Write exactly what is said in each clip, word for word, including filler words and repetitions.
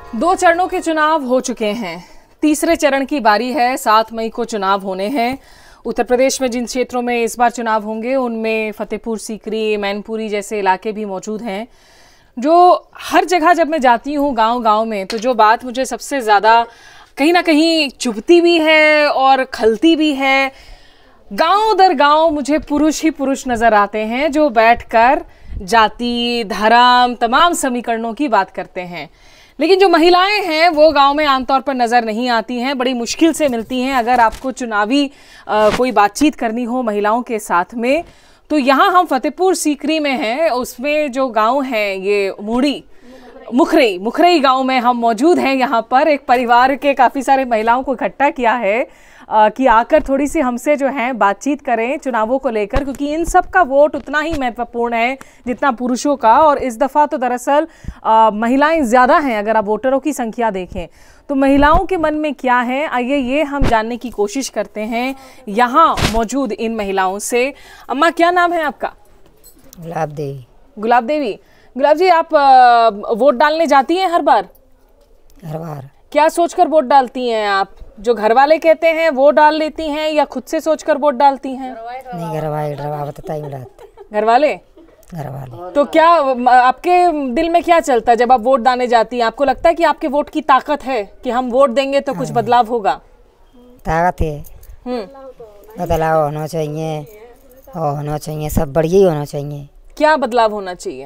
दो चरणों के चुनाव हो चुके हैं, तीसरे चरण की बारी है। सात मई को चुनाव होने हैं। उत्तर प्रदेश में जिन क्षेत्रों में इस बार चुनाव होंगे उनमें फतेहपुर सीकरी, मैनपुरी जैसे इलाके भी मौजूद हैं। जो हर जगह जब मैं जाती हूँ गांव गांव में, तो जो बात मुझे सबसे ज़्यादा कहीं ना कहीं चुभती भी है और खलती भी है, गांव दर गांव मुझे पुरुष ही पुरुष नज़र आते हैं जो बैठकर जाति, धर्म, तमाम समीकरणों की बात करते हैं। लेकिन जो महिलाएं हैं वो गांव में आमतौर पर नज़र नहीं आती हैं, बड़ी मुश्किल से मिलती हैं। अगर आपको चुनावी आ, कोई बातचीत करनी हो महिलाओं के साथ में, तो यहाँ हम फतेहपुर सीकरी में हैं। उसमें जो गांव है ये मूड़ी मुखरई मुखरई गांव में हम मौजूद हैं। यहाँ पर एक परिवार के काफ़ी सारे महिलाओं को इकट्ठा किया है आ, कि आकर थोड़ी सी हमसे जो है बातचीत करें चुनावों को लेकर, क्योंकि इन सब का वोट उतना ही महत्वपूर्ण है जितना पुरुषों का। और इस दफ़ा तो दरअसल महिलाएं ज़्यादा हैं। अगर आप वोटरों की संख्या देखें तो महिलाओं के मन में क्या है, आइए ये हम जानने की कोशिश करते हैं यहाँ मौजूद इन महिलाओं से। अम्मा, क्या नाम है आपका? गुलाब देवी। गुलाब देवी। गुलाब जी, आप आ, वोट डालने जाती हैं हर बार? हर बार। क्या सोचकर वोट डालती हैं आप? जो घर वाले कहते हैं वो डाल लेती हैं या खुद से सोचकर वोट डालती हैं? नहीं, घर वाले बताता ही घर वाले घर वाले। तो क्या आपके दिल में क्या चलता है जब आप वोट डालने जाती हैं? आपको लगता है कि आपके वोट की ताकत है कि हम वोट देंगे तो कुछ बदलाव होगा? ताकत है, बदलाव होना चाहिए और होना चाहिए, सब बढ़िया ही होना चाहिए। क्या बदलाव होना चाहिए?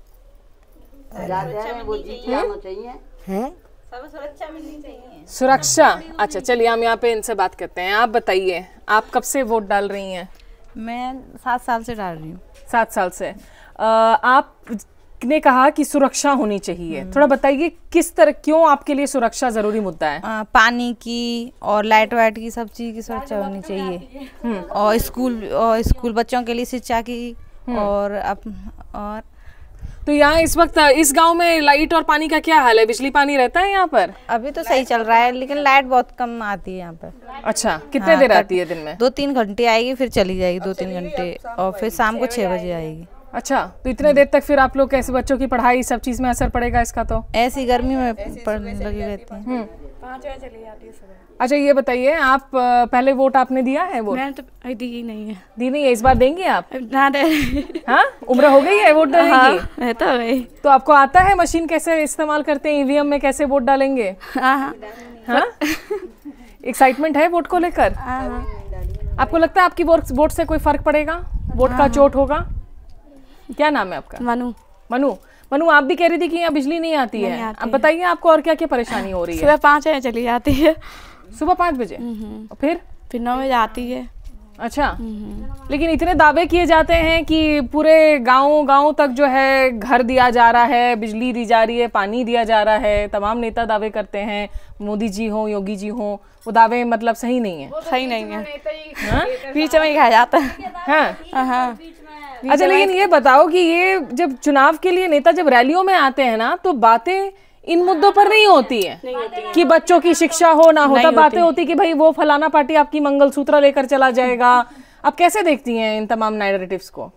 हैं? सुरक्षा मिलनी चाहिए। सुरक्षा। अच्छा, चलिए हम यहाँ पे इनसे बात करते हैं। आप बताइए, आप कब से वोट डाल रही हैं? मैं सात साल से डाल रही हूँ। सात साल से। आ, आपने कहा कि सुरक्षा होनी चाहिए, थोड़ा बताइए किस तरह, क्यों आपके लिए सुरक्षा जरूरी मुद्दा है? आ, पानी की और लाइट वाइट की सब चीज़ की सुरक्षा होनी चाहिए। और स्कूल और स्कूल बच्चों के लिए शिक्षा की और अप, और तो यहाँ इस वक्त इस गांव में लाइट और पानी का क्या हाल है? बिजली पानी रहता है यहाँ पर? अभी तो सही चल रहा है, लेकिन लाइट बहुत कम आती है यहाँ पर। अच्छा, कितने हाँ, देर आती है दिन में? दो तीन घंटे आएगी, फिर चली जाएगी दो तीन घंटे, और फिर शाम को छः बजे आएगी। अच्छा, तो इतने देर तक फिर आप लोग कैसे, बच्चों की पढ़ाई सब चीज में असर पड़ेगा इसका? तो ऐसी गर्मी में पढ़ने लगी रहती है। पाँच बजे चली जाती है सुबह। अच्छा, ये बताइए, आप पहले वोट आपने दिया है? वोट मैंने तो दी ही नहीं है। दी नहीं है? इस बार देंगे आप? ना दे। हाँ, उम्र हो गई है वोट देने हाँ, की? है तो गई। तो आपको आता है मशीन कैसे इस्तेमाल करते हैं, ईवीएम में कैसे वोट डालेंगे? हाँ हाँ हाँ, एक्साइटमेंट है वोट को लेकर? आपको लगता है आपकी वोट वोट से कोई फर्क पड़ेगा? वोट का चोट होगा? क्या नाम है आपका? मनु। मनु। मनु, आप भी कह रही थी कि यहाँ बिजली नहीं आती नहीं है। आती अब बताइए आपको और क्या क्या परेशानी हो रही है? सुबह पाँच बजे चली जाती है। सुबह पाँच बजे? और फिर फिर नौ बजे आती है। अच्छा, लेकिन इतने दावे किए जाते हैं कि पूरे गांव गांव तक जो है घर दिया जा रहा है, बिजली दी जा रही है, पानी दिया जा रहा है। तमाम नेता दावे करते हैं, मोदी जी हो, योगी जी हो, वो दावे मतलब सही नहीं है। सही नहीं है, बीच में ही खाया जाता है। हाँ हाँ। अच्छा, लेकिन ये बताओ कि ये जब चुनाव के लिए नेता जब रैलियों में आते हैं ना, तो बातें इन मुद्दों पर नहीं होती है कि बच्चों की शिक्षा हो ना हो, तब बातें होती कि भाई वो फलाना पार्टी आपकी मंगलसूत्र लेकर चला जाएगा। आप कैसे देखती हैं इन तमाम नैरेटिव्स को?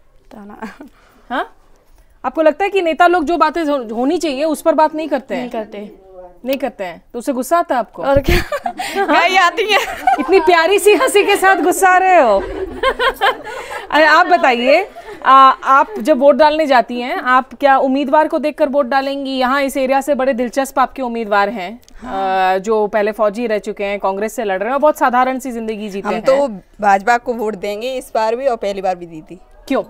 हाँ, आपको लगता है कि नेता लोग जो बातें होनी चाहिए उस पर बात नहीं करते हैं? नहीं करते नहीं करते हैं, तो उससे गुस्सा आता है आपको? और क्या गाय आती है। इतनी प्यारी सी हंसी के साथ गुस्सा आ रहे हो। अरे आप बताइए, आप जब वोट डालने जाती हैं, आप क्या उम्मीदवार को देखकर वोट डालेंगी? यहाँ इस एरिया से बड़े दिलचस्प आपके उम्मीदवार हैं। हाँ। जो पहले फौजी रह चुके हैं, कांग्रेस से लड़ रहे हैं और बहुत साधारण सी जिंदगी जीते हैं। हम तो भाजपा को वोट देंगे इस बार भी, और पहली बार भी दी थी। क्यों?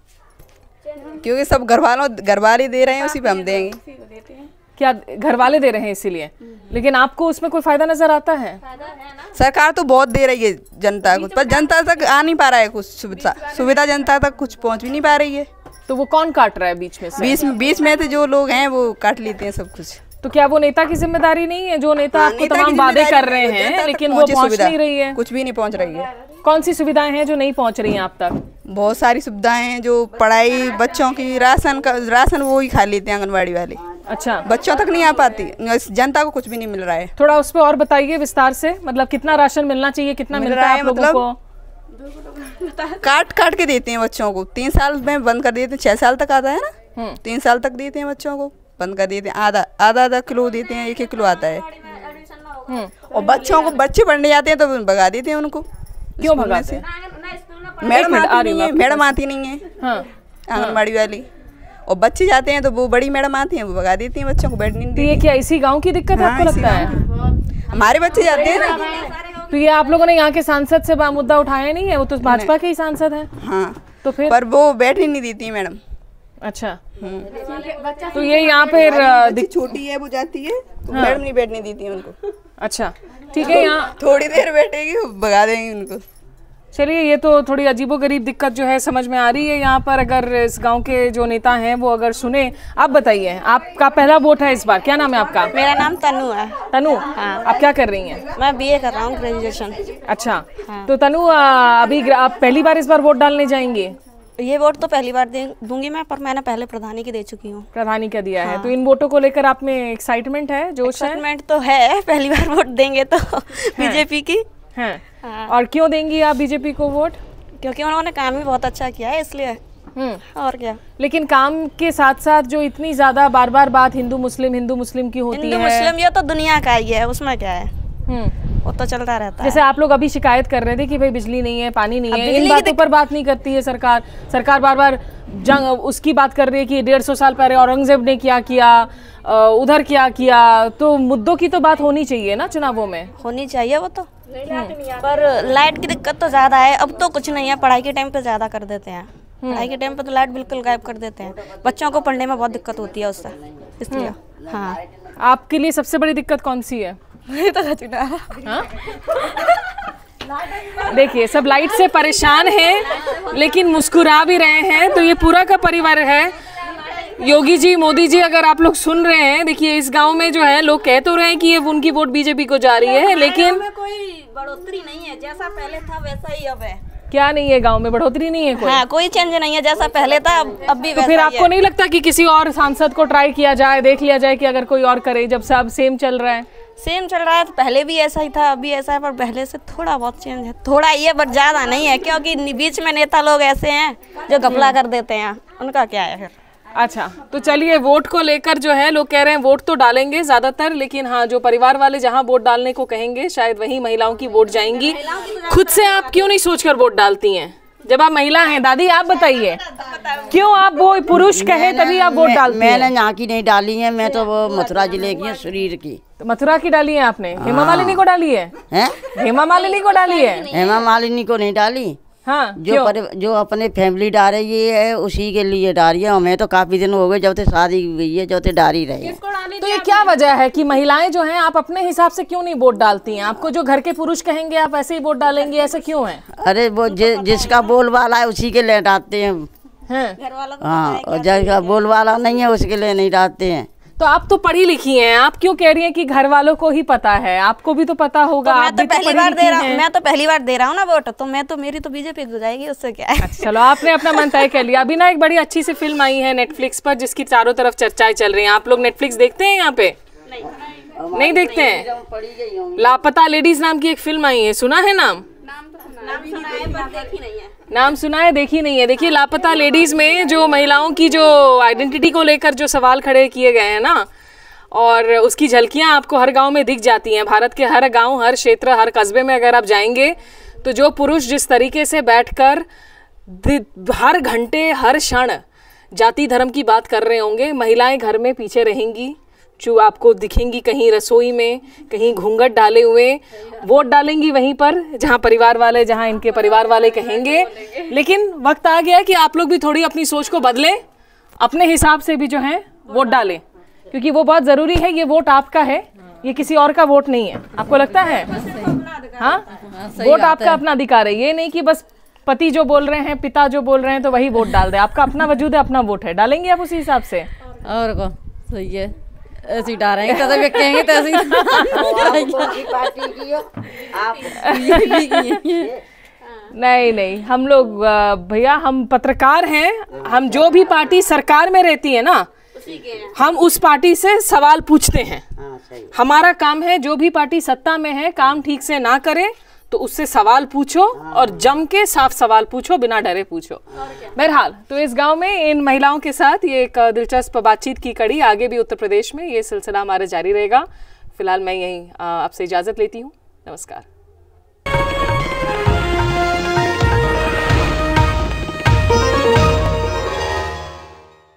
क्योंकि सब घर वालों घर वाले दे रहे हैं, उसी पे हम देंगे। क्या घर वाले दे रहे हैं इसीलिए? लेकिन आपको उसमें कोई फायदा नजर आता है? सरकार तो बहुत दे रही है जनता को, पर जनता तक आ नहीं पा रहा है कुछ सुविधा सुविधा जनता तक कुछ पहुंच भी नहीं पा रही है। तो वो कौन काट रहा है बीच में से? बीच में बीच में तो जो लोग हैं वो काट लेते हैं सब कुछ। तो क्या वो नेता की जिम्मेदारी नहीं है? जो नेता आपको तमाम वादे कर रहे हैं लेकिन वो पहुंच नहीं रही है? कुछ भी नहीं पहुंच रही है। कौन सी सुविधाएं हैं जो नहीं पहुंच रही हैं आप तक? बहुत सारी सुविधाएं हैं, जो पढ़ाई, बच्चों की, राशन का राशन वो ही खा लेते हैं आंगनबाड़ी वाले। अच्छा, बच्चों तक नहीं आ पाती, जनता को कुछ भी नहीं मिल रहा है। थोड़ा उस पर और बताइए विस्तार से, मतलब कितना राशन मिलना चाहिए, कितना मिल रहा है आप लोगों को? काट काट के देते हैं बच्चों को। तीन साल में बंद कर देते हैं, छह साल तक आता है ना, तीन साल तक देते हैं बच्चों को। बंद कर देते हैं। आधा आधा आधा किलो देते हैं, एक एक किलो आता है। और बच्चों को बच्चे पढ़ने जाते हैं तो भगा देते हैं उनको। क्यों भगाते हैं? मैडम आती नहीं है, मैडम आती नहीं है आंगनबाड़ी वाली। और बच्चे जाते हैं तो वो बड़ी मैडम आती हैं, वो भगा देती हैं बच्चों को बैठने नहीं तो ये क्या इसी गांव की दिक्कत आपको लगता है? हमारे बच्चे जाते हैं ना। तो ये आप लोगों ने यहाँ के सांसद से मुद्दा उठाया नहीं है? वो तो भाजपा के ही सांसद हैं। हाँ तो फिर पर वो बैठने नहीं देती है मैडम। अच्छा, तो ये यहाँ पे छोटी है वो जाती है तो मैडम नहीं बैठने देती है उनको। अच्छा ठीक है, यहाँ थोड़ी देर बैठेगी भगा देंगे उनको। चलिए, ये तो थोड़ी अजीबोगरीब दिक्कत जो है समझ में आ रही है यहाँ पर। अगर इस गांव के जो नेता हैं वो अगर सुने। आप बताइए, आपका पहला वोट है इस बार, क्या नाम है आपका? मेरा नाम तनु है। तनु, हाँ। आप क्या कर रही हैं? मैं बीए कर रहा हूँ, ग्रेजुएशन। अच्छा, हाँ। तो तनु अभी आप पहली बार इस बार वोट डालने जाएंगे? ये वोट तो पहली बार दूंगी मैं, पर मैंने पहले प्रधानी की दे चुकी हूँ। प्रधानी का दिया हाँ। है, तो इन वोटों को लेकर आप में एक्साइटमेंट है, जोश है? एक्साइटमेंट तो है, पहली बार वोट देंगे तो बीजेपी की। हाँ। हाँ। और क्यों देंगी आप बीजेपी को वोट? क्योंकि उन्होंने काम भी बहुत अच्छा किया है, इसलिए। और क्या। लेकिन काम के साथ साथ जो इतनी ज्यादा बार बार बात हिंदू मुस्लिम हिंदू मुस्लिम की होती है, हिंदू मुस्लिम ये तो दुनिया का ही है, उसमें क्या है, वो तो चलता रहता है। जैसे आप लोग अभी शिकायत कर रहे थे कि भाई बिजली नहीं है, पानी नहीं है, इन बातों पर बात नहीं करती है सरकार। सरकार बार बार जंग उसकी बात कर रही है कि डेढ़ सौ साल पहले औरंगजेब ने क्या किया, उधर क्या किया। तो मुद्दों की तो बात होनी चाहिए ना चुनावों में। होनी चाहिए वो तो, पर लाइट की दिक्कत तो ज्यादा है। अब तो कुछ नहीं है, पढ़ाई के टाइम पे ज्यादा कर देते हैं। पढ़ाई के टाइम पे तो लाइट बिल्कुल गायब कर देते हैं, बच्चों को पढ़ने में बहुत दिक्कत होती है उससे, इसलिए। हाँ, आपके लिए सबसे बड़ी दिक्कत कौन सी है? तो हाँ? देखिए, सब लाइट से परेशान हैं लेकिन मुस्कुरा भी रहे हैं, तो ये पूरा का परिवार है। योगी जी, मोदी जी, अगर आप लोग सुन रहे हैं, देखिए इस गांव में जो है लोग कह तो रहे हैं कि ये उनकी वोट बीजेपी को जा रही है, लेकिन कोई बढ़ोतरी नहीं है, जैसा पहले था वैसा ही अब है। क्या नहीं है गांव में? बढ़ोतरी नहीं है कोई? हाँ, कोई चेंज नहीं है, जैसा पहले था अब, अब भी तो फिर आपको नहीं लगता कि किसी और सांसद को ट्राई किया जाए, देख लिया जाए कि अगर कोई और करे, जब सब सेम चल रहा है? सेम चल रहा है, तो पहले भी ऐसा ही था, अभी ऐसा है, पर पहले से थोड़ा बहुत चेंज है, थोड़ा ये बट ज़्यादा नहीं है, क्योंकि बीच में नेता लोग ऐसे हैं जो घपला कर देते हैं, उनका क्या है फिर। अच्छा, तो चलिए, वोट को लेकर जो है लोग कह रहे हैं वोट तो डालेंगे ज़्यादातर, लेकिन हाँ, जो परिवार वाले जहाँ वोट डालने को कहेंगे शायद वही महिलाओं की वोट जाएंगी। खुद से आप क्यों नहीं सोचकर वोट डालती हैं जब आप महिला हैं? दादी आप बताइए, क्यों आप वो पुरुष कहे तभी आप वोट डालती हैं? मैंने यहाँ की नहीं डाली है, मैं तो वो मथुरा जिले की शरीर की। तो मथुरा की डाली है आपने? हेमा मालिनी को डाली है? हैं? हेमा मालिनी को डाली है? हेमा मालिनी को नहीं डाली। हाँ, जो पर, जो अपने फैमिली डाले ये है उसी के लिए डाली है। हमें तो काफी दिन हो गए जब से शादी हुई है, जब से डाली रही। तो ये क्या वजह है कि महिलाएं जो हैं, आप अपने हिसाब से क्यों नहीं वोट डालती हैं? आपको जो घर के पुरुष कहेंगे आप ऐसे ही वोट डालेंगे, ऐसे क्यों है? अरे वो जि, जिसका बोल वाला है उसी के लिए डालते हैं। हाँ, और जिसका बोल वाला नहीं है उसके लिए नहीं डालते हैं। तो आप तो पढ़ी लिखी हैं, आप क्यों कह रही हैं कि घर वालों को ही पता है? आपको भी तो पता होगा। तो मैं आप तो भी पहली तो बार दे रहा हूँ, मैं तो पहली बार दे रहा हूँ ना वोट, तो मैं तो मेरी तो बीजेपी हो जाएगी, उससे क्या है। अच्छा, चलो, आपने अपना मन तय कर लिया। अभी ना एक बड़ी अच्छी सी फिल्म आई है नेटफ्लिक्स पर, जिसकी चारों तरफ चर्चाएं चल रही हैं। आप लोग नेटफ्लिक्स देखते हैं यहाँ पे? नहीं, नहीं देखते हैं। लापता लेडीज नाम की एक फिल्म आई है, सुना है नाम? नाम सुना है पर देखी नहीं है। नाम सुना है, देखी नहीं है। देखिए, लापता लेडीज में जो महिलाओं की जो आइडेंटिटी को लेकर जो सवाल खड़े किए गए हैं ना, और उसकी झलकियां आपको हर गांव में दिख जाती हैं। भारत के हर गांव, हर क्षेत्र, हर कस्बे में अगर आप जाएंगे तो जो पुरुष जिस तरीके से बैठकर हर घंटे हर क्षण जाति धर्म की बात कर रहे होंगे, महिलाएं घर में पीछे रहेंगी, जो आपको दिखेंगी कहीं रसोई में, कहीं घूंघट डाले हुए। वोट डालेंगी वहीं पर जहां परिवार वाले, जहां इनके परिवार वाले कहेंगे। लेकिन वक्त आ गया कि आप लोग भी थोड़ी अपनी सोच को बदलें, अपने हिसाब से भी जो है वोट डालें, क्योंकि वो बहुत ज़रूरी है। ये वोट आपका है, ये किसी और का वोट नहीं है। आपको लगता है? हाँ, वोट आपका अपना अधिकार है। ये नहीं कि बस पति जो बोल रहे हैं, पिता जो बोल रहे हैं तो वही वोट डाल दे। आपका अपना वजूद है, अपना वोट है, डालेंगे आप उसी हिसाब से। और को सही है, ऐसे ही डालेंगे तो तभी कहेंगे तो ऐसे नहीं नहीं, हम लोग भैया, हम पत्रकार हैं। हम जो भी पार्टी सरकार में रहती है ना, हम उस पार्टी से सवाल पूछते हैं। हमारा काम है, जो भी पार्टी सत्ता में है काम ठीक से ना करे तो उससे सवाल पूछो और जम के साफ सवाल पूछो, बिना डरे पूछो। बहरहाल तो इस गांव में इन महिलाओं के साथ ये एक दिलचस्प बातचीत की कड़ी आगे भी उत्तर प्रदेश में ये सिलसिला हमारा जारी रहेगा। फिलहाल मैं यहीं आपसे इजाज़त लेती हूँ। नमस्कार।